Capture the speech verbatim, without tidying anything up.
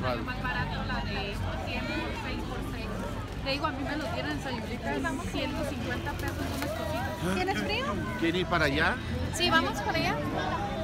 salió más barato la de cien por seis por seis. Te digo, a mí me lo dieron en Sayulita, vamos ciento cincuenta pesos unas cositas. ¿Tienes frío? ¿Quiere ir para allá? Sí, vamos para allá.